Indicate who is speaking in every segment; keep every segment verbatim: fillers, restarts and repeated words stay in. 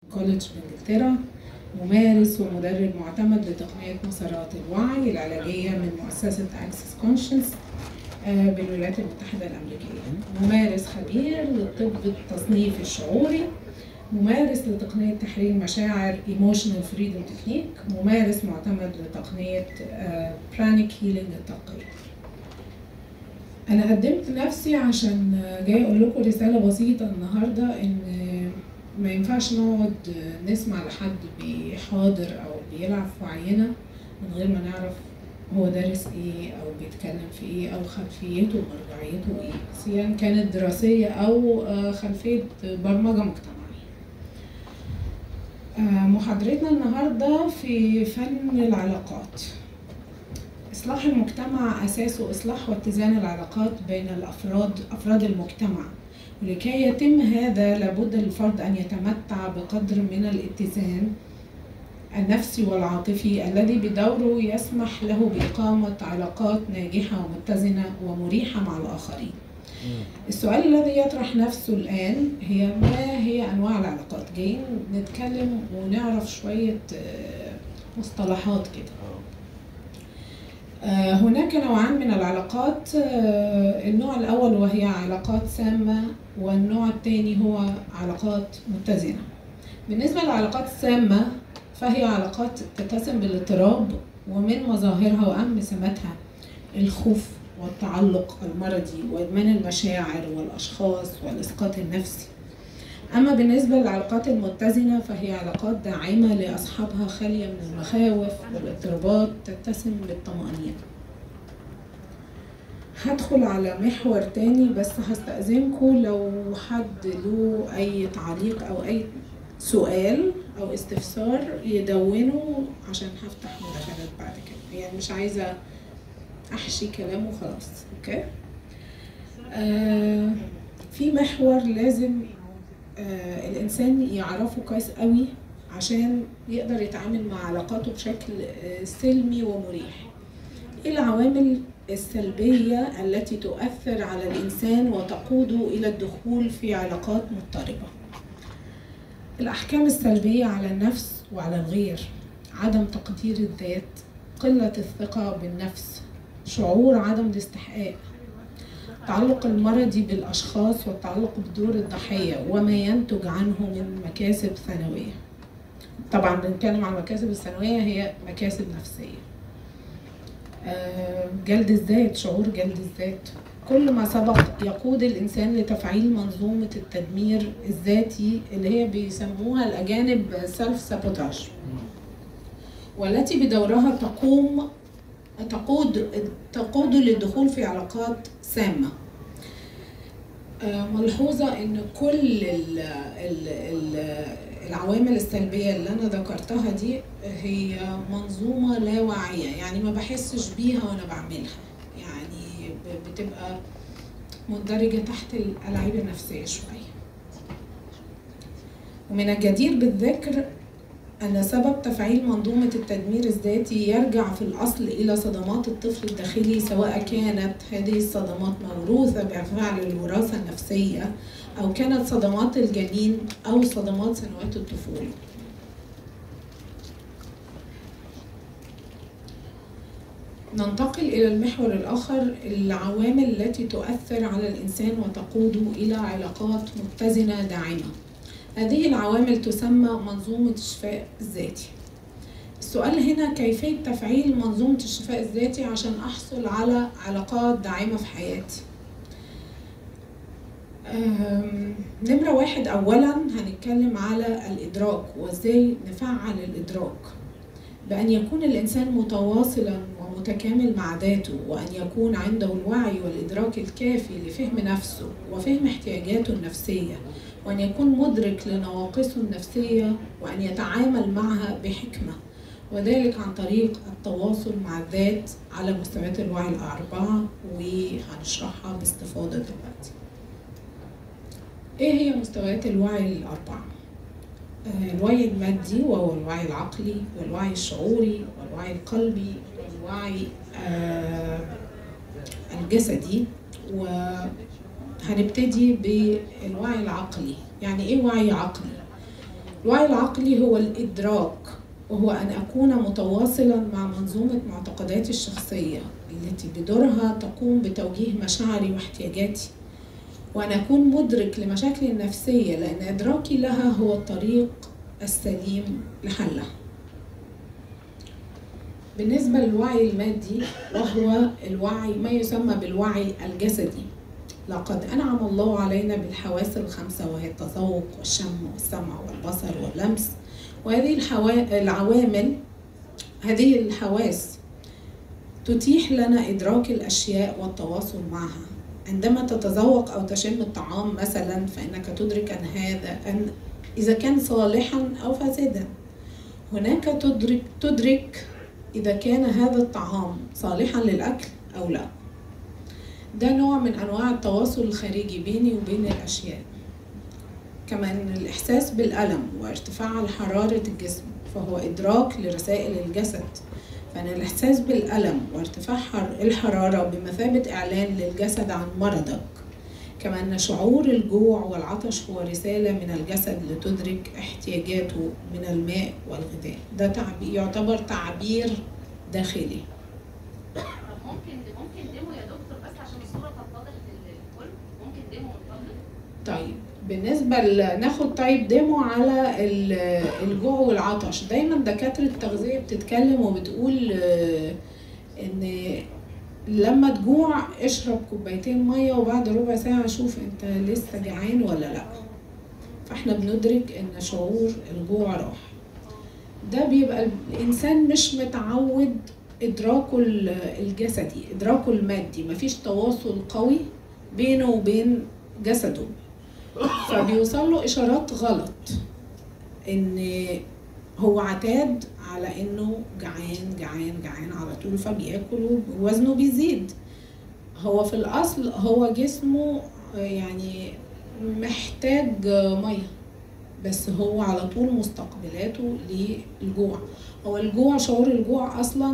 Speaker 1: كوليدج بإنجلترا، ممارس ومدرب معتمد لتقنية مسارات الوعي العلاجية من مؤسسة أكسس كونشنس بالولايات المتحدة الأمريكية. ممارس خبير للطب التصنيفي الشعوري، ممارس لتقنية تحرير مشاعر Emotional Freedom Technique، ممارس معتمد لتقنية Pranic Healing التلقائي. أنا قدمت نفسي عشان جاي أقول لكم رسالة بسيطة النهاردة، إن ما ينفعش نقعد نسمع لحد بيحاضر أو بيلعب في وعينا من غير ما نعرف هو دارس إيه أو بيتكلم في إيه أو خلفيته ومرجعيته إيه، سواء كانت دراسية أو خلفية برمجة مجتمعية. محاضرتنا النهاردة في فن العلاقات. إصلاح المجتمع أساسه إصلاح واتزان العلاقات بين الأفراد أفراد المجتمع، ولكي يتم هذا لابد للفرد أن يتمتع بقدر من الاتزان النفسي والعاطفي الذي بدوره يسمح له بإقامة علاقات ناجحة ومتزنة ومريحة مع الآخرين. السؤال الذي يطرح نفسه الآن هي ما هي أنواع العلاقات؟ جايين نتكلم ونعرف شوية مصطلحات كده. هناك نوعان من العلاقات، النوع الأول وهي علاقات سامة، والنوع الثاني هو علاقات متزنة. بالنسبة للعلاقات السامة فهي علاقات تتسم بالاضطراب، ومن مظاهرها وأهم سماتها الخوف والتعلق المرضي وإدمان المشاعر والأشخاص والإسقاط النفسي. أما بالنسبة للعلاقات المتزنة فهي علاقات داعمة لأصحابها خالية من المخاوف والاضطرابات تتسم بالطمأنينة. هدخل على محور تاني، بس هستأذنكم لو حد له أي تعليق أو أي سؤال أو استفسار يدونه عشان هفتح مداخلات بعد كده، يعني مش عايزة أحشي كلام وخلاص. أوكي؟ آه في محور لازم آه الإنسان يعرفه كويس قوي عشان يقدر يتعامل مع علاقاته بشكل آه سلمي ومريح. إيه العوامل السلبية التي تؤثر على الإنسان وتقوده إلى الدخول في علاقات مضطربة؟ الأحكام السلبية على النفس وعلى الغير، عدم تقدير الذات، قلة الثقة بالنفس، شعور عدم الاستحقاق، التعلق المرضي بالأشخاص والتعلق بدور الضحية وما ينتج عنه من مكاسب ثانوية. طبعا بنتكلم عن المكاسب الثانوية هي مكاسب نفسية. جلد الذات، شعور جلد الذات. كل ما سبق يقود الإنسان لتفعيل منظومة التدمير الذاتي اللي هي بيسموها الأجانب سيلف سابوتاج، والتي بدورها تقوم تقود تقود للدخول في علاقات سامة. ملحوظة إن كل ال ال ال العوامل السلبية اللي أنا ذكرتها دي هي منظومة لا واعية، يعني ما بحسش بيها وأنا بعملها، يعني بتبقى مندرجة تحت الألاعيب النفسية شوية. ومن الجدير بالذكر أن سبب تفعيل منظومة التدمير الذاتي يرجع في الأصل إلى صدمات الطفل الداخلي، سواء كانت هذه الصدمات موروثة بفعل الوراثة النفسية أو كانت صدمات الجنين أو صدمات سنوات الطفولة. ننتقل إلى المحور الآخر، العوامل التي تؤثر على الإنسان وتقوده إلى علاقات متزنة داعمة. هذه العوامل تسمى منظومة الشفاء الذاتي. السؤال هنا كيفية تفعيل منظومة الشفاء الذاتي عشان أحصل على علاقات داعمة في حياتي. نمرة واحد، أولا هنتكلم على الإدراك وإزاي نفعل الإدراك، بأن يكون الإنسان متواصلا ومتكامل مع ذاته، وأن يكون عنده الوعي والإدراك الكافي لفهم نفسه وفهم احتياجاته النفسية، وأن يكون مدرك لنواقصه النفسية وأن يتعامل معها بحكمة، وذلك عن طريق التواصل مع الذات على مستويات الوعي الأربعة، وهنشرحها باستفاضة دلوقتي. إيه هي مستويات الوعي الأربعة؟ الوعي المادي وهو الوعي العقلي، والوعي الشعوري، والوعي القلبي، والوعي الجسدي. وهنبتدي بالوعي العقلي. يعني ايه وعي عقلي؟ الوعي العقلي هو الإدراك، وهو أن أكون متواصلا مع منظومة معتقداتي الشخصية التي بدورها تقوم بتوجيه مشاعري واحتياجاتي، وأن أكون مدرك لمشاكلي النفسية لأن إدراكي لها هو الطريق السليم لحلها. بالنسبة للوعي المادي وهو الوعي ما يسمى بالوعي الجسدي، لقد أنعم الله علينا بالحواس الخمسة وهي التذوق والشم والسمع والبصر واللمس، وهذه الحوا... العوامل هذه الحواس تتيح لنا إدراك الأشياء والتواصل معها. عندما تتذوق أو تشم الطعام مثلا فإنك تدرك أن هذا أن إذا كان صالحا أو فاسدا. هناك تدرك تدرك إذا كان هذا الطعام صالحا للأكل أو لا. ده نوع من أنواع التواصل الخارجي بيني وبين الأشياء. كمان الإحساس بالألم وارتفاع حرارة الجسم فهو إدراك لرسائل الجسد، فإن الإحساس بالألم وارتفاع الحرارة بمثابة إعلان للجسد عن مرضك. كما أن شعور الجوع والعطش هو رسالة من الجسد لتدرك احتياجاته من الماء والغذاء. ده تعبير يعتبر تعبير داخلي.
Speaker 2: ممكن ممكن ديمو يا دكتور بس عشان الصورة تتضح للكل؟ ممكن ديمو اتفضل.
Speaker 1: طيب بالنسبة ناخد طيب ديمو على الجوع والعطش. دايما دكاترة التغذية بتتكلم وبتقول ان لما تجوع اشرب كوبايتين ميه وبعد ربع ساعة شوف انت لسه جعان ولا لا. فاحنا بندرك ان شعور الجوع راح. ده بيبقى الانسان مش متعود ادراكه الجسدي، ادراكه المادي، مفيش تواصل قوي بينه وبين جسده، فبيوصل له اشارات غلط ان هو عتاد على انه جعان جعان جعان على طول فبياكل ووزنه بيزيد. هو في الاصل هو جسمه يعني محتاج ميه، بس هو على طول مستقبلاته للجوع. هو الجوع شعور الجوع اصلا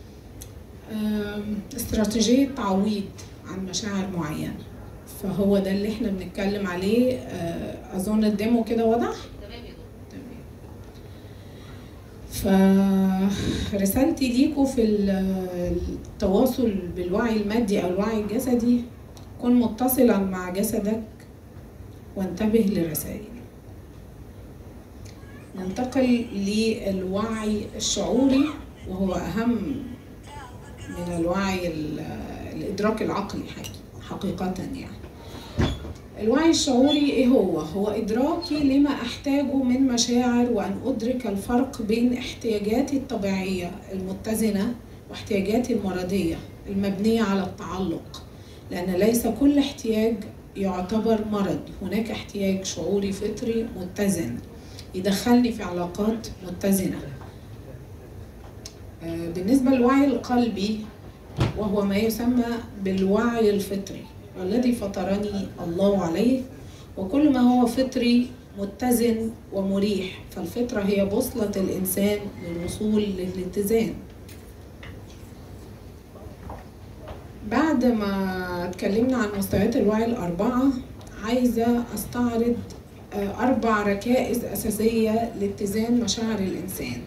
Speaker 1: استراتيجية تعويض عن مشاعر معينة، فهو ده اللي احنا بنتكلم عليه. اظن الديمو كده واضح؟ فرسالتي ليكم في التواصل بالوعي المادي او الوعي الجسدي، كن متصلا مع جسدك وانتبه لرسائل. ننتقل للوعي الشعوري وهو اهم من الوعي الادراك العقلي حقيقة. يعني الوعي الشعوري ايه هو؟ هو ادراكي لما احتاجه من مشاعر، وان ادرك الفرق بين احتياجاتي الطبيعية المتزنة واحتياجاتي المرضية المبنية على التعلق، لان ليس كل احتياج يعتبر مرض. هناك احتياج شعوري فطري متزن يدخلني في علاقات متزنة. بالنسبة للوعي القلبي وهو ما يسمى بالوعي الفطري والذي فطرني الله عليه، وكل ما هو فطري متزن ومريح، فالفطرة هي بوصلة الإنسان للوصول للاتزان. بعد ما اتكلمنا عن مستويات الوعي الأربعة، عايزة أستعرض أربع ركائز أساسية لاتزان مشاعر الإنسان،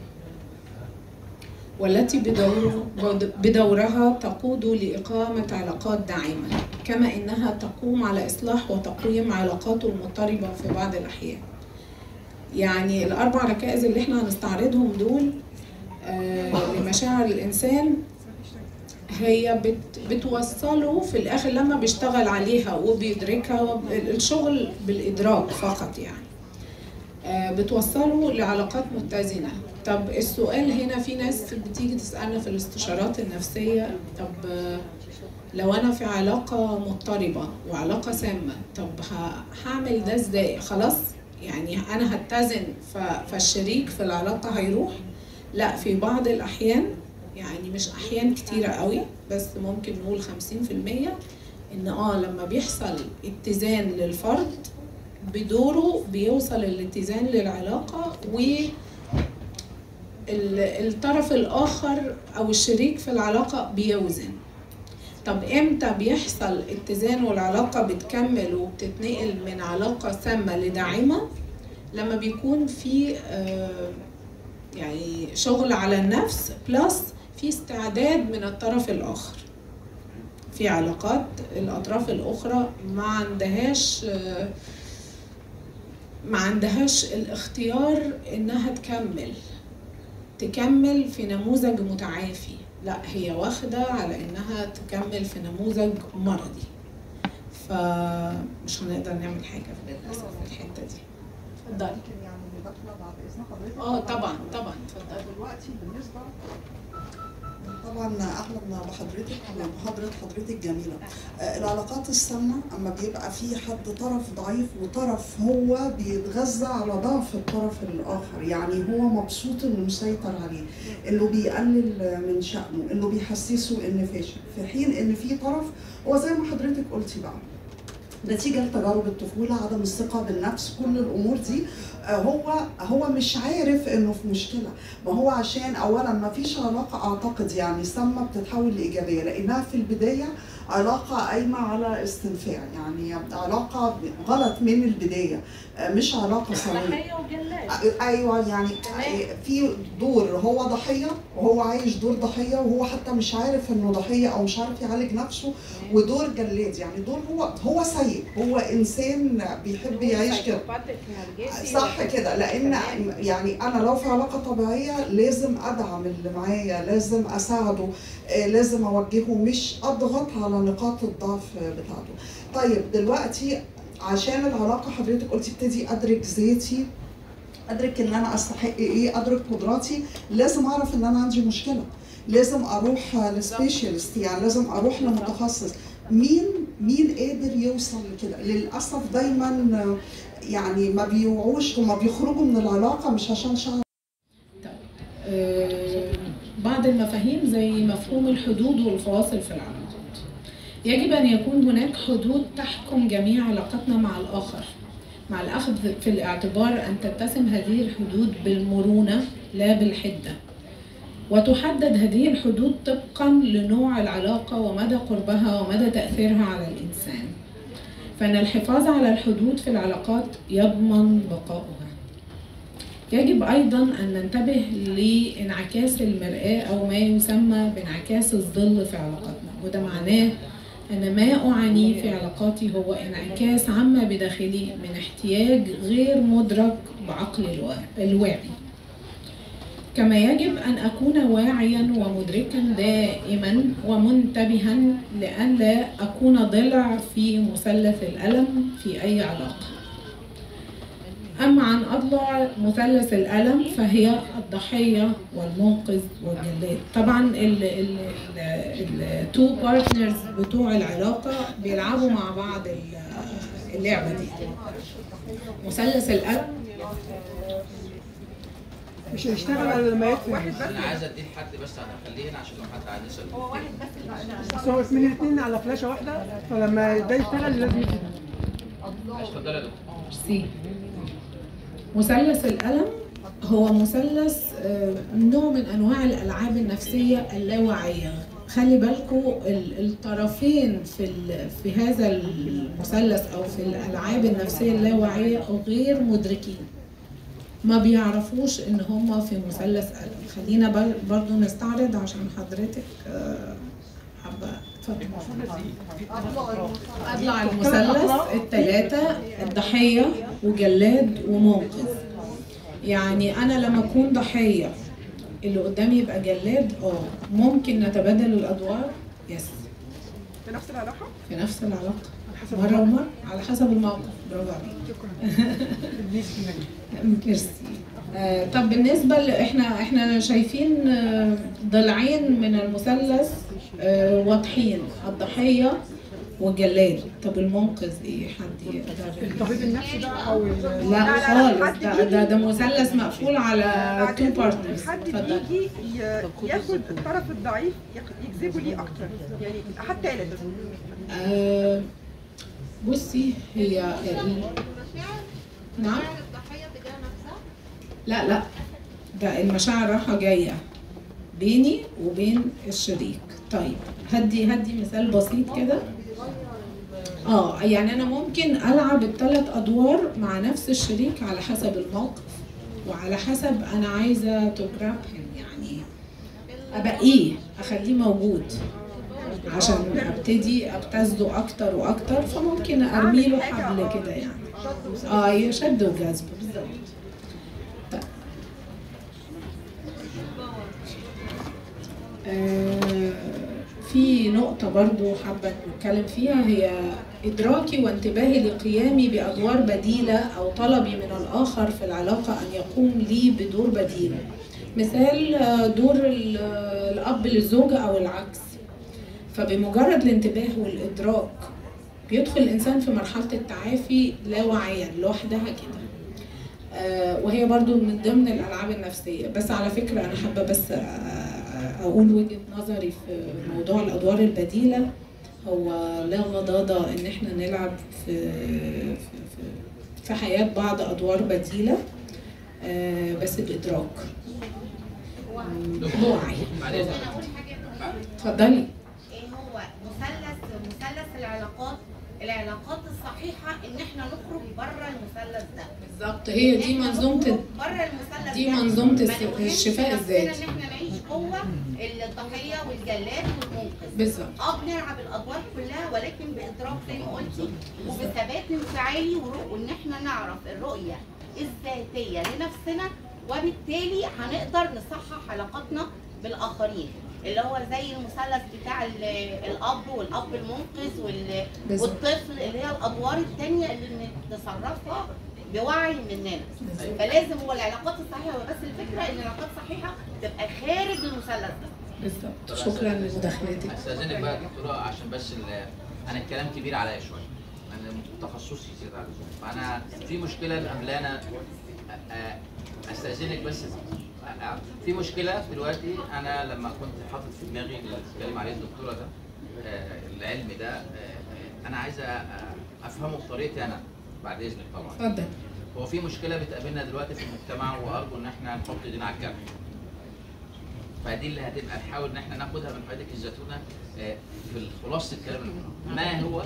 Speaker 1: والتي بدور بدورها تقود لإقامة علاقات داعمة، كما إنها تقوم على إصلاح وتقويم علاقاته المضطربة في بعض الأحيان. يعني الأربع ركائز اللي احنا هنستعرضهم دول آه لمشاعر الإنسان هي بت بتوصله في الآخر لما بيشتغل عليها وبيدركها. الشغل بالإدراك فقط يعني آه بتوصله لعلاقات متزنة. طب السؤال هنا، في ناس بتيجي تسألنا في الاستشارات النفسية، طب لو أنا في علاقة مضطربة وعلاقة سامة، طب هعمل ده ازاي؟ خلاص يعني أنا هتزن فالشريك في العلاقة هيروح؟ لا، في بعض الأحيان، يعني مش أحيان كتيرة قوي، بس ممكن نقول خمسين في المية إن آه لما بيحصل اتزان للفرد بدوره بيوصل الاتزان للعلاقة، و الطرف الآخر أو الشريك في العلاقة بيوزن. طب إمتى بيحصل اتزان والعلاقة بتكمل وبتتنقل من علاقة سامة لداعمة؟ لما بيكون في آه يعني شغل على النفس بلس في استعداد من الطرف الآخر. في علاقات الأطراف الأخرى ما عندهاش آه ما عندهاش الاختيار إنها تكمل تكمل في نموذج متعافي، لا هي واخدة على إنها تكمل في نموذج مرضي، فمش هنقدر نعمل حاجة للأسف في الحتة دي. اتفضلي.
Speaker 3: يعني مداخلة بعد إذن حضرتك؟
Speaker 1: اه طبعا طبعا اتفضلي.
Speaker 3: دلوقتي بالنسبة طبعا اهلا بحضرتك ومحاضره حضرتك جميله. العلاقات السامه اما بيبقى في حد طرف ضعيف وطرف هو بيتغذى على ضعف الطرف الاخر، يعني هو مبسوط انه مسيطر عليه، انه بيقلل من شأنه، انه بيحسسه انه فاشل، في حين ان في طرف هو زي ما حضرتك قلتي بقى نتيجه لتجارب الطفوله، عدم الثقه بالنفس، كل الامور دي هو هو مش عارف انه في مشكله. ما هو عشان اولا ما فيش علاقه اعتقد يعني سامه بتتحول لايجابيه، لانها في البدايه علاقه قايمه على استنفاع، يعني علاقه غلط من البدايه، مش علاقه ساميه.
Speaker 2: ضحيه وجلاد.
Speaker 3: ايوه يعني في دور هو ضحيه وهو عايش دور ضحيه وهو حتى مش عارف انه ضحيه او مش عارف يعالج نفسه، ودور جلاد يعني دور هو هو سيء، هو انسان بيحب يعيش كده. صح كده، لان يعني انا لو في علاقه طبيعيه لازم ادعم اللي معايا، لازم اساعده، لازم اوجهه، مش اضغط على نقاط الضعف بتاعته. طيب دلوقتي عشان العلاقه حضرتك قلتي ابتدي ادرك ذاتي، ادرك ان انا استحق ايه، ادرك قدراتي، لازم اعرف ان انا عندي مشكله، لازم اروح لسبيشالست، يعني لازم اروح لمتخصص. مين مين قادر يوصل لكده؟ للاسف دايما يعني ما بيوعوش وما بيخرجوا من العلاقه مش عشان شعر.
Speaker 1: طيب آه بعض المفاهيم زي مفهوم الحدود والفواصل في العلاقات. يجب ان يكون هناك حدود تحكم جميع علاقتنا مع الاخر، مع الاخذ في الاعتبار ان تتسم هذه الحدود بالمرونه لا بالحده، وتحدد هذه الحدود طبقا لنوع العلاقه ومدى قربها ومدى تاثيرها على الانسان. فإن الحفاظ على الحدود في العلاقات يضمن بقاؤها. يجب أيضاً أن ننتبه لانعكاس المرآة أو ما يسمى بانعكاس الظل في علاقاتنا، وده معناه أن ما أعانيه في علاقاتي هو انعكاس عما بداخلي من احتياج غير مدرك بعقل الواعي. كما يجب أن أكون واعياً ومدركاً دائماً ومنتبهاً لأن لا أكون ضلع في مثلث الألم في أي علاقة. أما عن أضلع مثلث الألم فهي الضحية والمنقذ والجلاد. طبعاً التو بارتنرز بتوع العلاقة بيلعبوا مع بعض اللعبة دي. مثلث الألم
Speaker 4: مش هيشتغل على لما يكفي.
Speaker 5: واحد بس. انا عايز اديه لحد بس هخليه هنا عشان لو حد عايز يسال.
Speaker 2: هو واحد بس اللي
Speaker 4: بس هو من الاثنين على فلاشه واحده، فلما ده يشتغل لازم يكفي.
Speaker 5: اتفضلي يا دكتور.
Speaker 1: ميرسي. مثلث الألم هو مثلث نوع من أنواع الألعاب النفسية اللاواعية. خلي بالكم الطرفين في في هذا المثلث أو في الألعاب النفسية اللاواعية غير مدركين، ما بيعرفوش ان هم في مثلث ألم. خلينا برضو نستعرض عشان حضرتك حابه اتفضل. اضلع المثلث الثلاثه: الضحيه وجلاد ومنقذ. يعني انا لما اكون ضحيه اللي قدامي يبقى جلاد، اه ممكن نتبادل الادوار. يس
Speaker 4: في نفس العلاقه؟
Speaker 1: في نفس العلاقه مره ومره على حسب الموقف. برافو عليك. ميرسي. آه طب بالنسبه ل... احنا احنا شايفين آه ضلعين من المثلث آه واضحين: الضحيه والجلاد. طب المنقذ ايه؟ حد يقدر؟
Speaker 4: الطبيب النفسي ده او
Speaker 1: لا خالص، ده ده, ده مثلث مقفول على تو بارتنرز.
Speaker 4: حد بيجي ياخد الطرف الضعيف يجذبه ليه اكتر، يعني حد ثالث.
Speaker 1: آه بصي هي نعم
Speaker 2: الضحيه تجاه نفسها.
Speaker 1: لا لا، ده المشاعر رايحه جايه بيني وبين الشريك. طيب هدي هدي مثال بسيط كده. اه يعني انا ممكن العب الثلاث ادوار مع نفس الشريك على حسب الموقف وعلى حسب انا عايزه تجرب يعني ابقيه اخليه موجود عشان ابتدي ابتزه اكتر واكتر، فممكن ارمي له حبل كده يعني. اه يشد وجذب بالظبط. طيب. آه في نقطة برضو حابة نتكلم فيها، هي إدراكي وانتباهي لقيامي بأدوار بديلة أو طلبي من الآخر في العلاقة أن يقوم لي بدور بديل. مثال دور الأب للزوجة أو العكس. فبمجرد الانتباه والإدراك بيدخل الإنسان في مرحلة التعافي لا واعيا لوحدها كده. آه وهي برضو من ضمن الألعاب النفسية. بس على فكرة أنا حابة بس أقول وجهة نظري في موضوع الأدوار البديلة. هو لا غضاضة إن إحنا نلعب في في, في حياة بعض أدوار بديلة، آه بس بإدراك بوعي. اتفضلي.
Speaker 6: ايه هو مثلث مثلث العلاقات العلاقات الصحيحه ان احنا نخرج بره المثلث ده.
Speaker 1: بالظبط، هي دي منظومه
Speaker 6: بره المثلث
Speaker 1: دي منظومه الشفاء الذاتي.
Speaker 6: ان احنا نعيش جوه الضحيه والجلاد والمنقذ.
Speaker 1: بالظبط.
Speaker 6: اه بنلعب الادوار كلها ولكن بادراك زي ما قلتي وبثبات انفعالي وان احنا نعرف الرؤيه الذاتيه لنفسنا، وبالتالي هنقدر نصحح علاقاتنا بالاخرين، اللي هو زي المثلث بتاع الاب والاب المنقذ والطفل، اللي هي الادوار الثانيه اللي بنتصرفها بوعي مننا. فلازم هو العلاقات الصحيحه، بس الفكره ان العلاقات الصحيحه تبقى خارج المثلث ده.
Speaker 1: بالظبط. شكرا لمداخلتك.
Speaker 5: استاذنك بقى يا دكتوره عشان بس انا الكلام كبير عليا شويه، انا تخصصي زياده عن اللزوم، فانا في مشكله الاملانه. استاذنك بس في مشكله دلوقتي. انا لما كنت حاطط في دماغي اللي بتتكلم عليه الدكتوره ده العلم ده، انا عايز افهمه بطريقتي انا بعد اذنك طبعا.
Speaker 1: اتفضل.
Speaker 5: هو في مشكله بتقابلنا دلوقتي في المجتمع، وارجو ان احنا نحط ايدينا على الجرح. فدي اللي هتبقى نحاول ان احنا ناخدها من حضرتك الزيتونه في خلاصه الكلام اللي ما هو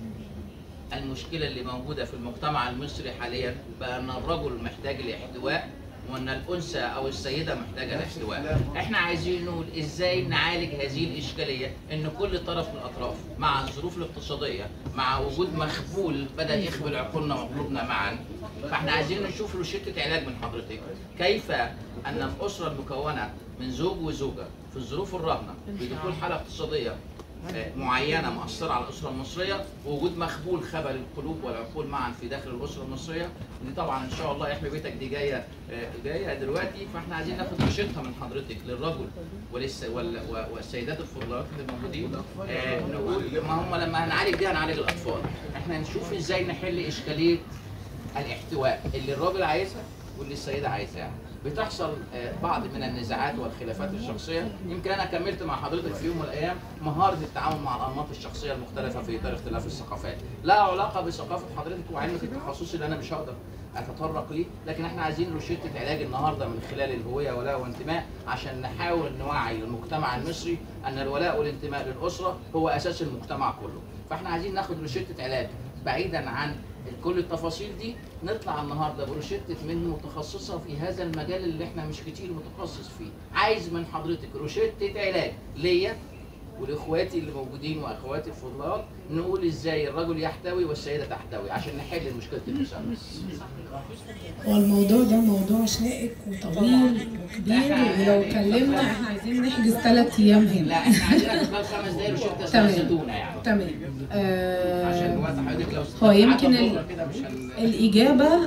Speaker 5: المشكله اللي موجوده في المجتمع المصري حاليا، بان الرجل محتاج الاحتواء وان الانثى او السيده محتاجه الاحتواء. احنا عايزين نقول ازاي نعالج هذه الاشكاليه، ان كل طرف من الاطراف مع الظروف الاقتصاديه، مع وجود مخبول بدا يخبل عقولنا وقلوبنا معا، فاحنا عايزين نشوف روشته علاج من حضرتك. كيف ان الاسره المكونه من زوج وزوجه في الظروف الراهنه بدخول حاله اقتصاديه معينه مؤثره على الاسره المصريه، ووجود مخبول خبل القلوب والعقول معا في داخل الاسره المصريه، ودي طبعا ان شاء الله يحمي بيتك دي جايه جايه دلوقتي. فاحنا عايزين ناخد روشتها من حضرتك للرجل ولس والسيدات الفضلات اللي موجودين. نقول ما هم لما هنعالج دي هنعالج الاطفال، احنا نشوف ازاي نحل اشكاليه الاحتواء اللي الراجل عايزها واللي السيده عايزاها. بتحصل بعض من النزاعات والخلافات الشخصيه. يمكن انا كملت مع حضرتك في يوم من الايام مهاره التعامل مع الانماط الشخصيه المختلفه في اطار اختلاف الثقافات. لا علاقه بثقافه حضرتك وعلمك التخصصي اللي انا مش هقدر اتطرق ليه، لكن احنا عايزين روشته علاج النهارده من خلال الهويه ولاء وانتماء، عشان نحاول نوعي المجتمع المصري ان الولاء والانتماء للاسره هو اساس المجتمع كله. فاحنا عايزين ناخد روشته علاج بعيدا عن كل التفاصيل دي، نطلع النهارده بروشته من متخصصه في هذا المجال اللي احنا مش كتير متخصص فيه. عايز من حضرتك روشته علاج ليا ولاخواتي اللي موجودين واخواتي الفضلات، نقول ازاي الرجل يحتوي والسيده تحتوي عشان نحل مشكله المثلث.
Speaker 1: هو الموضوع ده موضوع شائك وطويل وكبير، ولو اتكلمنا احنا عايزين نحجز ثلاث ايام هنا.
Speaker 5: لا احنا عايزينك خلال خمس دقايق روشته استاذتونا يعني.
Speaker 1: تمام. آه
Speaker 5: عشان وقت حضرتك لو
Speaker 1: هو يمكن ال... الاجابه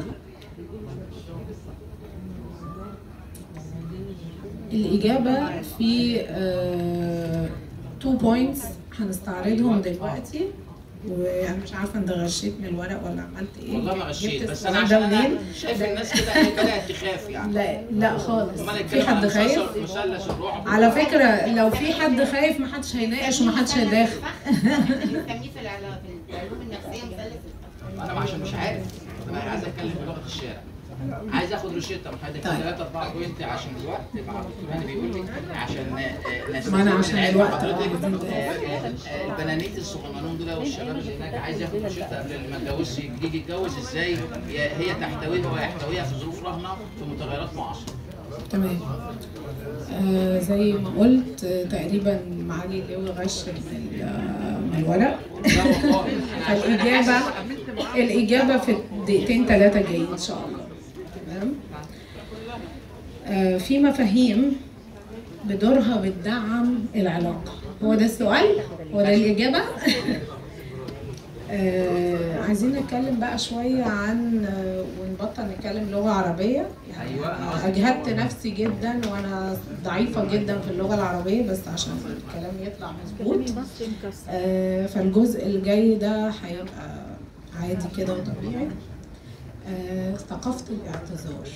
Speaker 1: الاجابه في تو uh, بوينتس هنستعرضهم دلوقتي، وانا مش عارفه انت غشيت من الورق ولا عملت ايه.
Speaker 5: والله ما غشيت، بس انا عشان انا شايف الناس كده بدات تخاف يعني.
Speaker 1: لا لا خالص. في حد خايف؟ على فكره لو في حد خايف ما حدش هيناقش وما حدش هيداخل.
Speaker 6: بنسميه في العلوم النفسيه مثلث.
Speaker 5: انا عشان مش عارف، انا عايز اتكلم بلغه الشارع. عايز اخد روشته من حضرتك ثلاثة أربعة بوينت عشان الوقت مع الدكتور هاني بيقول لي عشان
Speaker 1: ما انا عشان الوقت
Speaker 5: حضرتك البنانيت الصغننون دول والشباب اللي هناك عايز ياخد روشته قبل ما يتجوزش يجي يتجوز ازاي هي تحتويه ويحتويها في ظروف رهنه في متغيرات معاصره.
Speaker 1: تمام. آه زي ما قلت آه تقريبا معالي اللواء غش من, آه من الورق. فالاجابه الاجابه في دقيقتين ثلاثه جايين ان شاء الله. تمام. آه في مفاهيم بدورها بتدعم العلاقه. هو ده السؤال؟ هو ده الاجابه؟ آه عايزين نتكلم بقى شوية عن آه ونبطل نتكلم لغة عربية. يعني أيوة. أجهدت نفسي جدا وأنا ضعيفة جدا في اللغة العربية بس عشان الكلام يطلع مظبوط. آه فالجزء الجاي ده هيبقى عادي كده وطبيعي. آه ثقافة الاعتذار.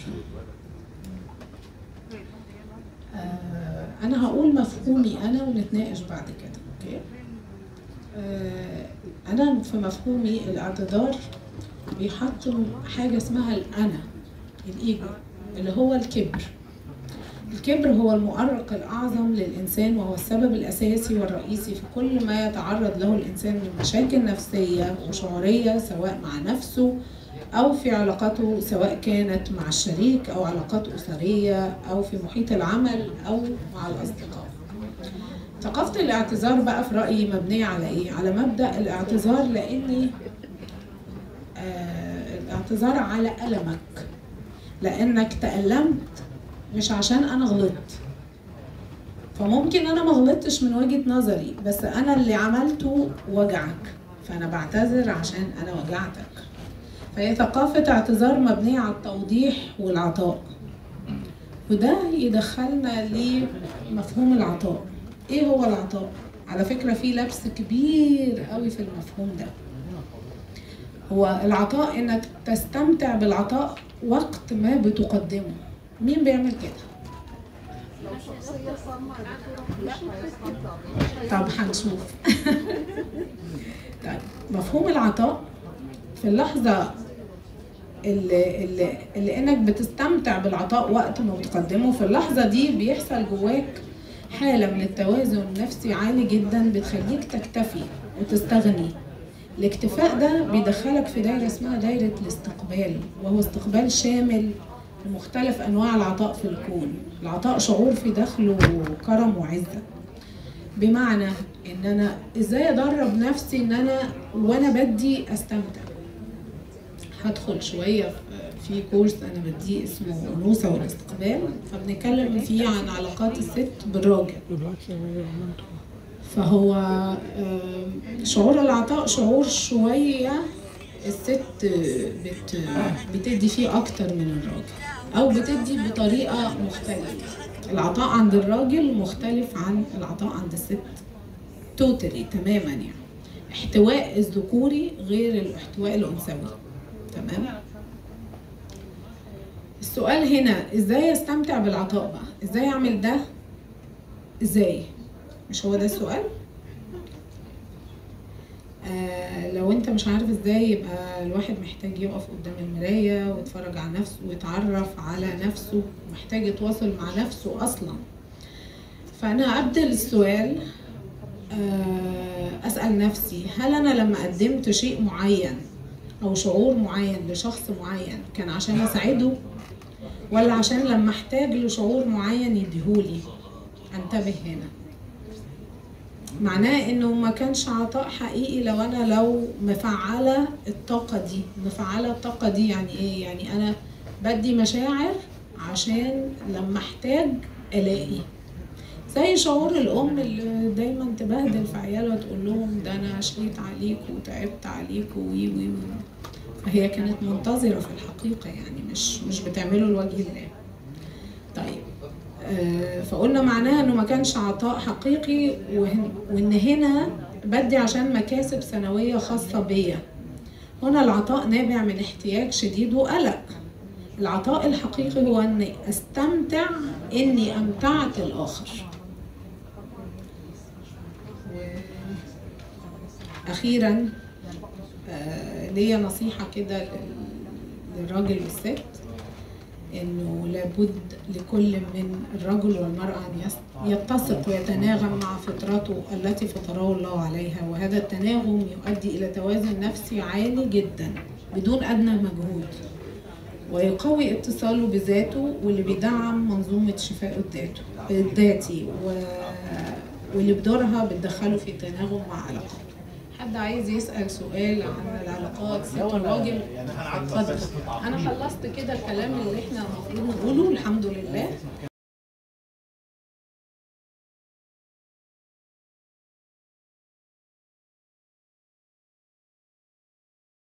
Speaker 1: آه أنا هقول مفهومي أنا ونتناقش بعد كده، أوكي؟ أنا في مفهومي الاعتذار بيحطم حاجة اسمها الأنا، الإيجو، اللي هو الكبر. الكبر هو المؤرق الأعظم للإنسان وهو السبب الأساسي والرئيسي في كل ما يتعرض له الإنسان من مشاكل نفسية وشعورية سواء مع نفسه أو في علاقاته سواء كانت مع الشريك أو علاقات أسرية أو في محيط العمل أو مع الأصدقاء. ثقافة الاعتذار بقى في رأيي مبنية على إيه؟ على مبدأ الاعتذار لأني آه الاعتذار على ألمك، لأنك تألمت مش عشان أنا غلطت. فممكن أنا ما غلطتش من وجهة نظري بس أنا اللي عملته وجعك، فأنا بعتذر عشان أنا وجعتك. فهي ثقافة اعتذار مبنية على التوضيح والعطاء، وده يدخلنا لمفهوم العطاء. ايه هو العطاء؟ على فكرة في لبس كبير قوي في المفهوم ده. هو العطاء انك تستمتع بالعطاء وقت ما بتقدمه. مين بيعمل كده؟ طب هنشوف. طيب مفهوم العطاء في اللحظة اللي, اللي, اللي انك بتستمتع بالعطاء وقت ما بتقدمه، في اللحظة دي بيحصل جواك حالة من التوازن النفسي عالي جدا بتخليك تكتفي وتستغني. الاكتفاء ده بيدخلك في دايرة اسمها دايرة الاستقبال، وهو استقبال شامل لمختلف أنواع العطاء في الكون. العطاء شعور في داخله كرم وعزة، بمعنى إن أنا إزاي أدرب نفسي إن أنا وأنا بدي أستمتع. هدخل شوية في كورس أنا بديه اسمه أنوثة والاستقبال، فبنتكلم فيه عن علاقات الست بالراجل. فهو شعور العطاء شعور شوية الست بت بتدي فيه أكتر من الراجل أو بتدي بطريقة مختلفة. العطاء عند الراجل مختلف عن العطاء عند الست توتالي تماما. يعني احتواء الذكوري غير الاحتواء الأنثوي. تمام؟ السؤال هنا ازاي استمتع بالعطاء بقى؟ ازاي اعمل ده؟ ازاي؟ مش هو ده السؤال؟ آه لو انت مش عارف ازاي يبقى الواحد محتاج يقف قدام المراية ويتفرج على نفسه ويتعرف على نفسه، محتاج يتواصل مع نفسه اصلا. فانا ابدل السؤال، آه اسأل نفسي هل انا لما قدمت شيء معين او شعور معين لشخص معين كان عشان اساعده ولا عشان لما احتاج لشعور معين يديهولي؟ انتبه هنا. معناه انه ما كانش عطاء حقيقي لو انا لو مفعله الطاقه دي. مفعله الطاقه دي يعني ايه؟ يعني انا بدي مشاعر عشان لما احتاج الاقي. زي شعور الام اللي دايما تبهدل في عيالها وتقول لهم ده انا شقيت عليكم وتعبت عليكم وي وي وي. فهي كانت منتظره في الحقيقه، يعني مش مش بتعمله لوجه الله. طيب آه فقلنا معناها انه ما كانش عطاء حقيقي، وان هنا بدي عشان مكاسب سنويه خاصه بيا. هنا العطاء نابع من احتياج شديد وقلق. العطاء الحقيقي هو اني استمتع اني امتعت الاخر. اخيرا آه ليا نصيحه كده للراجل والست. انه لابد لكل من الرجل والمرأة ان يتسق ويتناغم مع فطرته التي فطره الله عليها، وهذا التناغم يؤدي الى توازن نفسي عالي جدا بدون ادنى مجهود، ويقوي اتصاله بذاته واللي بيدعم منظومة شفاء الذاته الذاتي واللي بدورها بتدخله في تناغم مع علاقاته. حد عايز يسأل سؤال عن العلاقات ست وراجل؟ اتفضل. انا خلصت كده الكلام اللي احنا المفروض نقوله الحمد لله.